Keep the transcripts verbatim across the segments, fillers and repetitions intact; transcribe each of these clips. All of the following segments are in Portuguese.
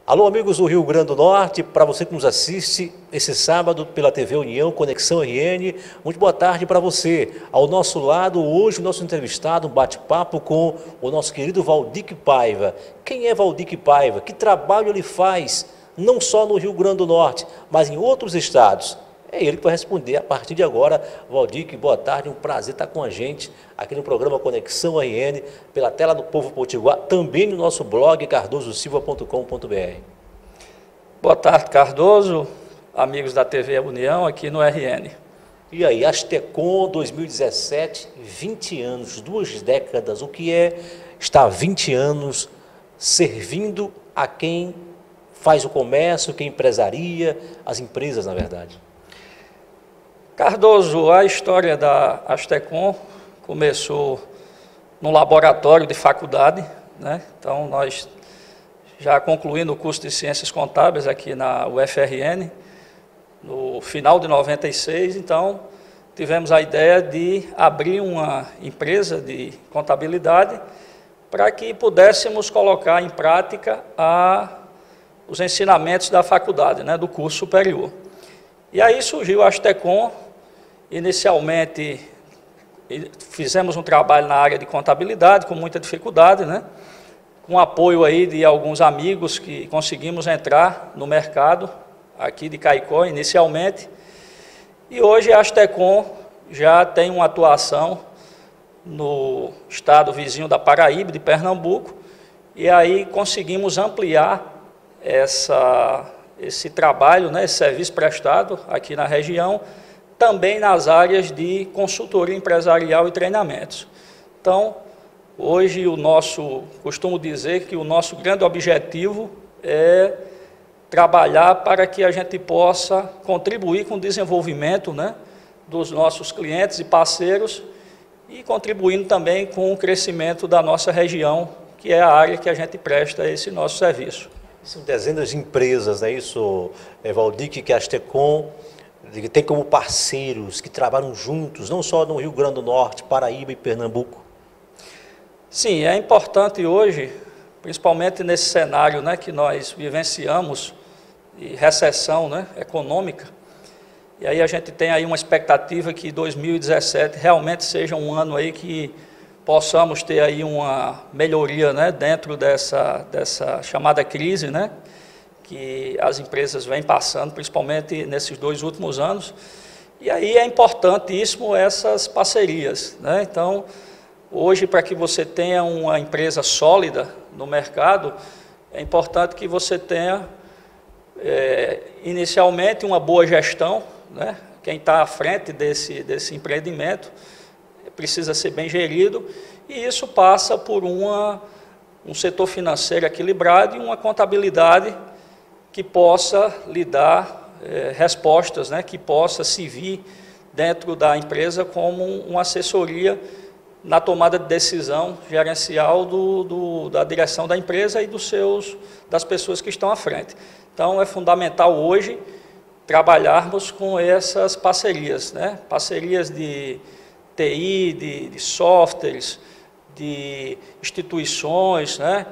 Alô, amigos do Rio Grande do Norte, para você que nos assiste esse sábado pela T V União, Conexão R N, muito boa tarde para você. Ao nosso lado, hoje, o nosso entrevistado, um bate-papo com o nosso querido Valdir Paiva. Quem é Valdir Paiva? Que trabalho ele faz, não só no Rio Grande do Norte, mas em outros estados? É ele que vai responder a partir de agora. Valdir, boa tarde, um prazer estar com a gente aqui no programa Conexão R N, pela tela do Povo Potiguar, também no nosso blog cardoso silva ponto com ponto br. Boa tarde, Cardoso, amigos da T V União, aqui no R N. E aí, Astecom dois mil e dezessete, vinte anos, duas décadas, o que é estar vinte anos servindo a quem faz o comércio, quem empresaria, as empresas, na verdade? Cardoso, a história da Astecom começou no laboratório de faculdade, né? Então, nós já concluindo o curso de Ciências Contábeis aqui na U F R N, no final de noventa e seis, então, tivemos a ideia de abrir uma empresa de contabilidade para que pudéssemos colocar em prática a, os ensinamentos da faculdade, né, do curso superior. E aí surgiu a Astecom. Inicialmente, fizemos um trabalho na área de contabilidade, com muita dificuldade, né? Com apoio aí de alguns amigos que conseguimos entrar no mercado, aqui de Caicó, inicialmente. E hoje a Astecom já tem uma atuação no estado vizinho da Paraíba, de Pernambuco, e aí conseguimos ampliar essa, esse trabalho, né, esse serviço prestado aqui na região, também nas áreas de consultoria empresarial e treinamentos. Então, hoje o nosso, costumo dizer que o nosso grande objetivo é trabalhar para que a gente possa contribuir com o desenvolvimento, né, dos nossos clientes e parceiros e contribuindo também com o crescimento da nossa região, que é a área que a gente presta esse nosso serviço. São dezenas de empresas, não é isso, Valdir, que a Astecom que tem como parceiros, que trabalham juntos, não só no Rio Grande do Norte, Paraíba e Pernambuco? Sim, é importante hoje, principalmente nesse cenário, né, que nós vivenciamos, de recessão, né, econômica, e aí a gente tem aí uma expectativa que dois mil e dezessete realmente seja um ano aí que possamos ter aí uma melhoria, né, dentro dessa, dessa chamada crise, né, que as empresas vêm passando, principalmente nesses dois últimos anos, e aí é importantíssimo essas parcerias, né? Então, hoje, para que você tenha uma empresa sólida no mercado, é importante que você tenha, é, inicialmente, uma boa gestão, né? Quem está à frente desse, desse empreendimento precisa ser bem gerido, e isso passa por uma, um setor financeiro equilibrado e uma contabilidade que possa lhe dar eh, respostas, né, que possa servir dentro da empresa como uma assessoria na tomada de decisão gerencial do, do, da direção da empresa e dos seus, das pessoas que estão à frente. Então, é fundamental hoje trabalharmos com essas parcerias, né, parcerias de T I, de, de softwares, de instituições, né,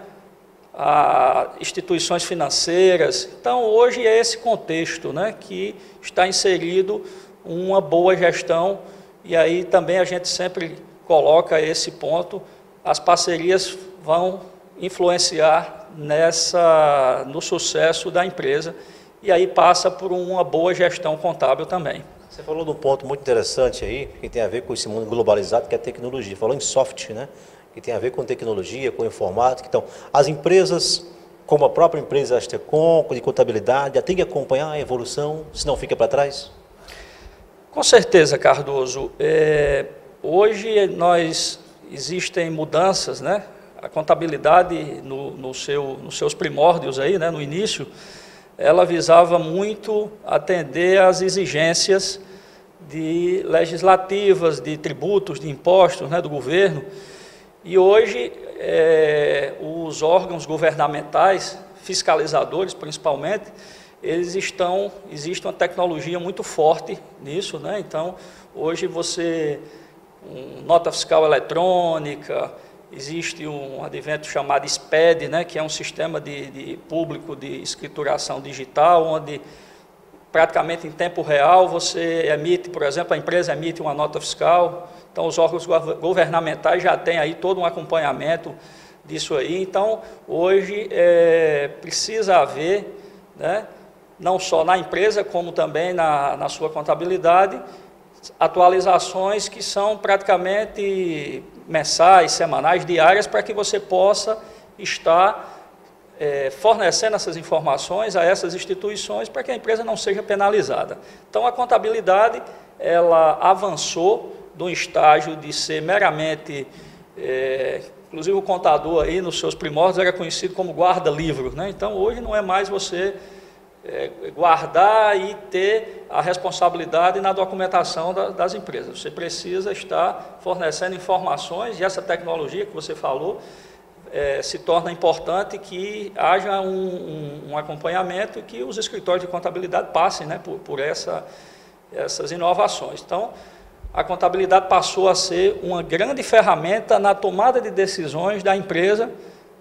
a instituições financeiras. Então, hoje é esse contexto, né, que está inserido uma boa gestão, e aí também a gente sempre coloca esse ponto, as parcerias vão influenciar nessa, no sucesso da empresa, e aí passa por uma boa gestão contábil também. Você falou de um ponto muito interessante aí, que tem a ver com esse mundo globalizado, que é a tecnologia. Falou em soft, né? Que tem a ver com tecnologia, com informática. Então, as empresas, como a própria empresa Astecom, de contabilidade, já tem que acompanhar a evolução, senão fica para trás? Com certeza, Cardoso. É, hoje nós existem mudanças, né? A contabilidade, no, no seu, nos seus primórdios, aí, né? No início, ela visava muito atender às exigências de legislativas, de tributos, de impostos, né? Do governo. E hoje, é, os órgãos governamentais, fiscalizadores principalmente, eles estão, existe uma tecnologia muito forte nisso, né? Então, hoje você, um, nota fiscal eletrônica, existe um advento chamado S P E D, né, que é um sistema de, de público de escrituração digital, onde praticamente em tempo real você emite, por exemplo, a empresa emite uma nota fiscal, então os órgãos governamentais já têm aí todo um acompanhamento disso aí. Então, hoje é, precisa haver, né, não só na empresa, como também na, na sua contabilidade, atualizações que são praticamente mensais, semanais, diárias, para que você possa estar é, fornecendo essas informações a essas instituições para que a empresa não seja penalizada. Então, a contabilidade, ela avançou de um estágio de ser meramente, é, inclusive o contador aí nos seus primórdios era conhecido como guarda-livro, né? Então, hoje não é mais você é, guardar e ter a responsabilidade na documentação da, das empresas. Você precisa estar fornecendo informações, e essa tecnologia que você falou é, se torna importante que haja um, um, um acompanhamento e que os escritórios de contabilidade passem, né, por, por essa, essas inovações. Então, a contabilidade passou a ser uma grande ferramenta na tomada de decisões da empresa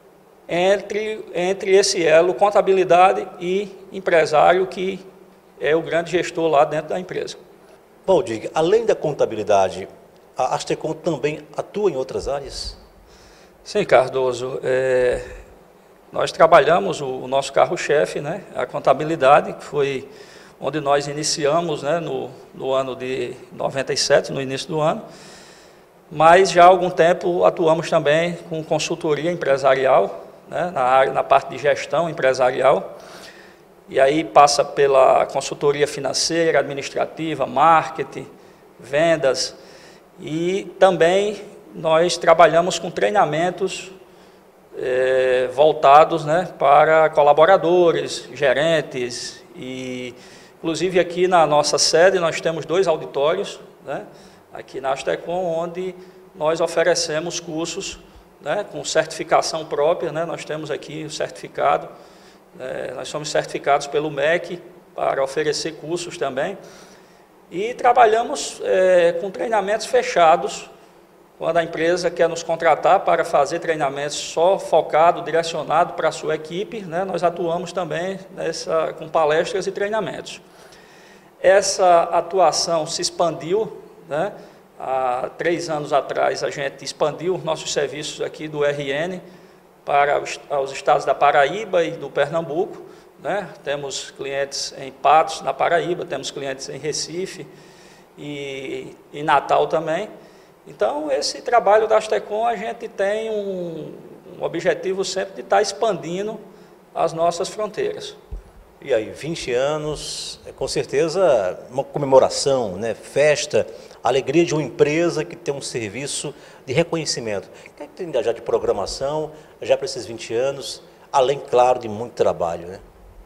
entre, entre esse elo contabilidade e empresário, que é o grande gestor lá dentro da empresa. Valdir, além da contabilidade, a Astecom também atua em outras áreas? Sim, Cardoso. É, nós trabalhamos o, o nosso carro-chefe, né, a contabilidade, que foi onde nós iniciamos, né, no, no ano de noventa e sete, no início do ano, mas já há algum tempo atuamos também com consultoria empresarial, né, na, área, na parte de gestão empresarial, e aí passa pela consultoria financeira, administrativa, marketing, vendas, e também nós trabalhamos com treinamentos é, voltados, né, para colaboradores, gerentes, e inclusive aqui na nossa sede nós temos dois auditórios, né, aqui na Astecom, onde nós oferecemos cursos, né, com certificação própria, né, nós temos aqui o certificado, é, nós somos certificados pelo M E C para oferecer cursos também, e trabalhamos é, com treinamentos fechados, quando a empresa quer nos contratar para fazer treinamentos só focado, direcionado para a sua equipe, né, nós atuamos também nessa, com palestras e treinamentos. Essa atuação se expandiu, né, há três anos atrás a gente expandiu nossos serviços aqui do R N para os, os estados da Paraíba e do Pernambuco, né, temos clientes em Patos, na Paraíba, temos clientes em Recife e em Natal também. Então, esse trabalho da Astecom, a gente tem um, um objetivo sempre de estar expandindo as nossas fronteiras. E aí, vinte anos, é com certeza uma comemoração, né? Festa, alegria de uma empresa que tem um serviço de reconhecimento. O que é que tem já de programação, já para esses vinte anos, além, claro, de muito trabalho, né?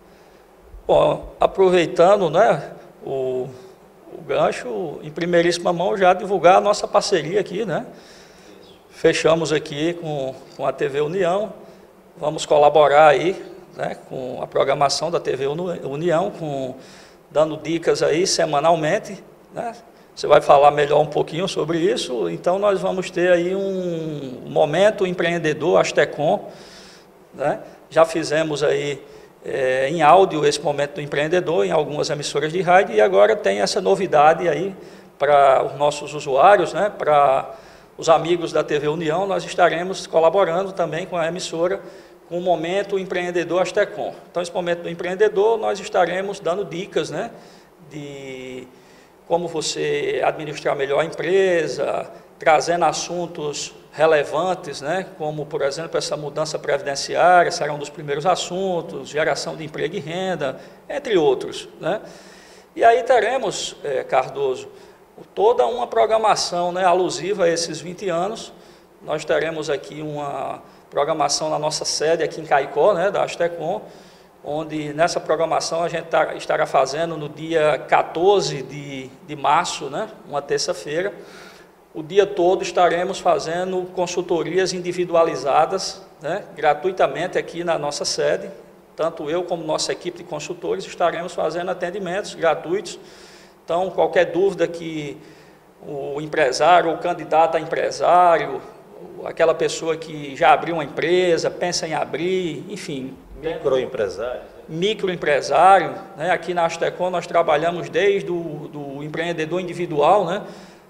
Bom, aproveitando, né, o... o gancho, em primeiríssima mão, já divulgar a nossa parceria aqui, né? Fechamos aqui com, com a T V União, vamos colaborar aí, né, com a programação da T V União, com, dando dicas aí semanalmente, né? Você vai falar melhor um pouquinho sobre isso, então nós vamos ter aí um momento empreendedor Astecom, né? Já fizemos aí É, em áudio esse momento do empreendedor em algumas emissoras de rádio, e agora tem essa novidade aí para os nossos usuários, né, para os amigos da T V União. Nós estaremos colaborando também com a emissora com o momento empreendedor Astecom. Então, esse momento do empreendedor, nós estaremos dando dicas, né, de como você administrar melhor a empresa, trazendo assuntos relevantes, né, como, por exemplo, essa mudança previdenciária, será um dos primeiros assuntos, geração de emprego e renda, entre outros, né? E aí teremos, é, Cardoso, toda uma programação, né, alusiva a esses vinte anos. Nós teremos aqui uma programação na nossa sede aqui em Caicó, né, da Astecom, onde nessa programação a gente tá, estará fazendo no dia quatorze de, de março, né, uma terça-feira. O dia todo estaremos fazendo consultorias individualizadas, né, gratuitamente aqui na nossa sede. Tanto eu como nossa equipe de consultores estaremos fazendo atendimentos gratuitos. Então, qualquer dúvida que o empresário ou candidato a empresário aquela pessoa que já abriu uma empresa, pensa em abrir, enfim. Microempresário. Microempresário, né? Aqui na Astecom nós trabalhamos desde o do empreendedor individual, né?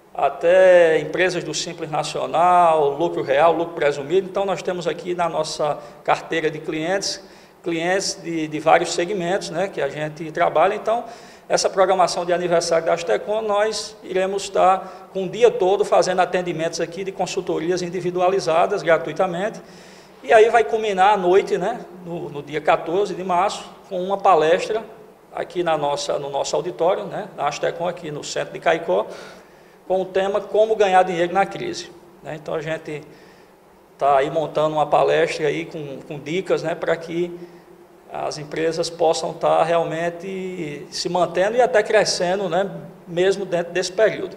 Até empresas do Simples Nacional, lucro real, lucro presumido. Então nós temos aqui na nossa carteira de clientes, clientes de, de vários segmentos, né? Que a gente trabalha. Então essa programação de aniversário da Astecom, nós iremos estar com o dia todo fazendo atendimentos aqui de consultorias individualizadas gratuitamente. E aí vai culminar à noite, né, no, no dia quatorze de março, com uma palestra aqui na nossa, no nosso auditório, né, na Astecom, aqui no centro de Caicó, com o tema Como Ganhar Dinheiro na Crise. Né? Então a gente está aí montando uma palestra aí com, com dicas, né, para que as empresas possam estar realmente se mantendo e até crescendo, né, mesmo dentro desse período.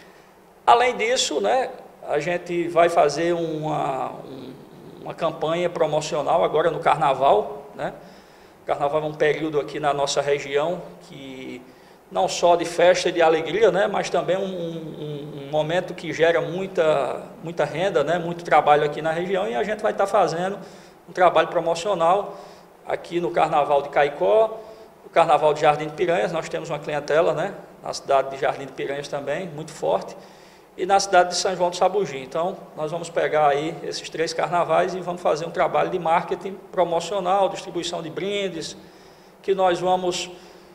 Além disso, né, a gente vai fazer uma, um, uma campanha promocional agora no Carnaval, né? O Carnaval é um período aqui na nossa região que não só de festa e de alegria, né? Mas também um, um, um momento que gera muita, muita renda, né? Muito trabalho aqui na região, e a gente vai estar fazendo um trabalho promocional aqui no Carnaval de Caicó, o Carnaval de Jardim de Piranhas. Nós temos uma clientela, né? Na cidade de Jardim de Piranhas também, muito forte, e na cidade de São João do Sabugi. Então, nós vamos pegar aí esses três carnavais e vamos fazer um trabalho de marketing promocional, distribuição de brindes, que nós vamos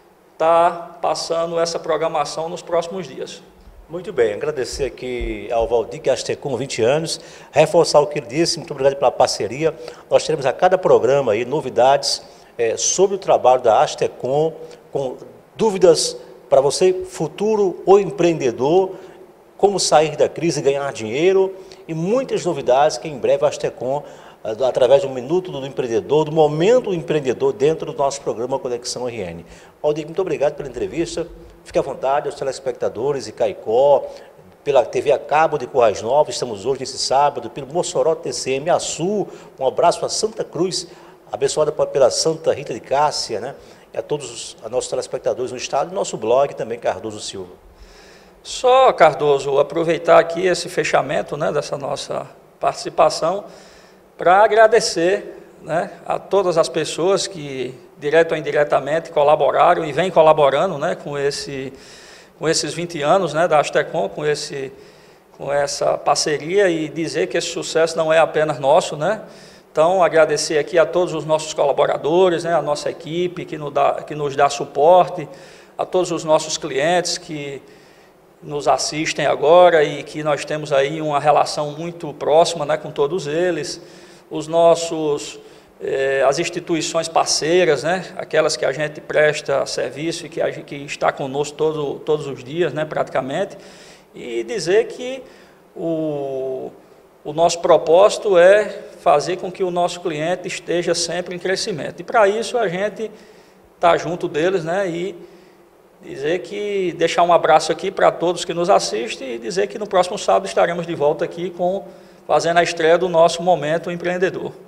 estar passando essa programação nos próximos dias. Muito bem, agradecer aqui ao Valdir Astecom, vinte anos, reforçar o que ele disse, muito obrigado pela parceria. Nós teremos a cada programa aí novidades é, sobre o trabalho da Astecom, com dúvidas para você, futuro ou empreendedor, como sair da crise e ganhar dinheiro, e muitas novidades que em breve a Astecom, através do Minuto do Empreendedor, do Momento do Empreendedor, dentro do nosso programa Conexão R N. Valdir, muito obrigado pela entrevista. Fique à vontade, aos telespectadores de Caicó, pela T V a cabo de Currais Novos, estamos hoje nesse sábado, pelo Mossoró T C M, a Sul, um abraço a Santa Cruz, abençoada pela Santa Rita de Cássia, né? E a todos os a nossos telespectadores no estado, e nosso blog também, Cardoso Silva. Só, Cardoso, aproveitar aqui esse fechamento, né, dessa nossa participação para agradecer, né, a todas as pessoas que, direto ou indiretamente, colaboraram e vêm colaborando, né, com, esse, com esses vinte anos, né, da Astecom, com, esse, com essa parceria, e dizer que esse sucesso não é apenas nosso, né? Então, agradecer aqui a todos os nossos colaboradores, né, a nossa equipe que nos dá, que nos dá suporte, a todos os nossos clientes que nos assistem agora e que nós temos aí uma relação muito próxima, né, com todos eles, os nossos, eh, as instituições parceiras, né, aquelas que a gente presta serviço e que, a gente, que está conosco todo, todos os dias, né, praticamente, e dizer que o, o nosso propósito é fazer com que o nosso cliente esteja sempre em crescimento, e para isso a gente está junto deles, né, e dizer que, deixar um abraço aqui para todos que nos assistem e dizer que no próximo sábado estaremos de volta aqui com, fazendo a estreia do nosso Momento Empreendedor.